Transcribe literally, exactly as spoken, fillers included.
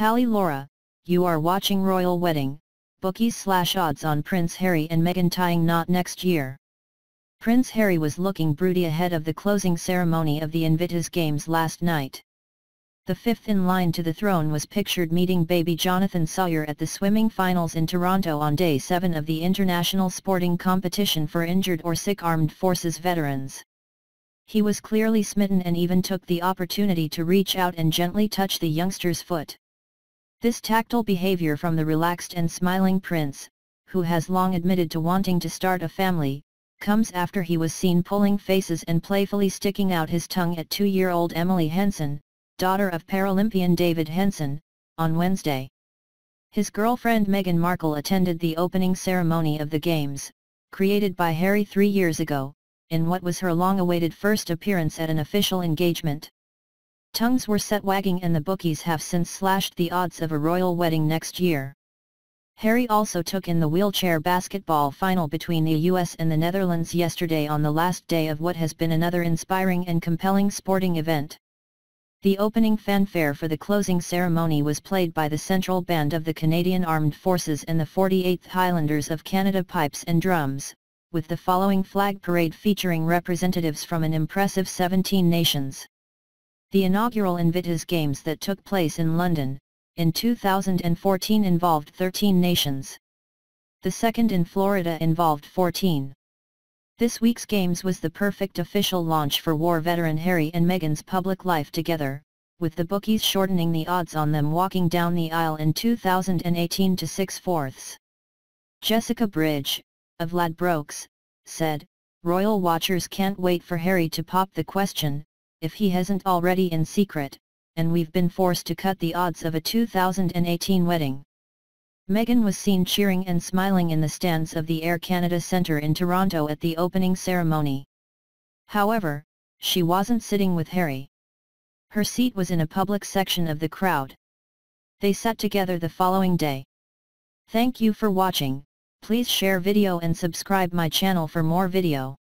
Hallie Laura, you are watching Royal Wedding, bookies slash odds on Prince Harry and Meghan tying knot next year. Prince Harry was looking broody ahead of the closing ceremony of the Invictus Games last night. The fifth in line to the throne was pictured meeting baby Jonathan Sawyer at the swimming finals in Toronto on day seven of the international sporting competition for injured or sick armed forces veterans. He was clearly smitten and even took the opportunity to reach out and gently touch the youngster's foot. This tactile behavior from the relaxed and smiling prince, who has long admitted to wanting to start a family, comes after he was seen pulling faces and playfully sticking out his tongue at two-year-old Emily Henson, daughter of Paralympian David Henson, on Wednesday. His girlfriend Meghan Markle attended the opening ceremony of the Games, created by Harry three years ago, in what was her long-awaited first appearance at an official engagement. Tongues were set wagging and the bookies have since slashed the odds of a royal wedding next year. Harry also took in the wheelchair basketball final between the U S and the Netherlands yesterday on the last day of what has been another inspiring and compelling sporting event. The opening fanfare for the closing ceremony was played by the Central Band of the Canadian Armed Forces and the forty-eighth Highlanders of Canada pipes and drums, with the following flag parade featuring representatives from an impressive seventeen nations. The inaugural Invictus Games that took place in London, in two thousand fourteen involved thirteen nations. The second in Florida involved fourteen. This week's Games was the perfect official launch for war veteran Harry and Meghan's public life together, with the bookies shortening the odds on them walking down the aisle in two thousand eighteen to six-fourths. Jessica Bridge, of Ladbrokes, said, "Royal watchers can't wait for Harry to pop the question, if he hasn't already in secret, and we've been forced to cut the odds of a two thousand eighteen wedding." Meghan was seen cheering and smiling in the stands of the Air Canada Centre in Toronto at the opening ceremony. However, she wasn't sitting with Harry. Her seat was in a public section of the crowd. They sat together the following day. Thank you for watching, please share video and subscribe my channel for more video.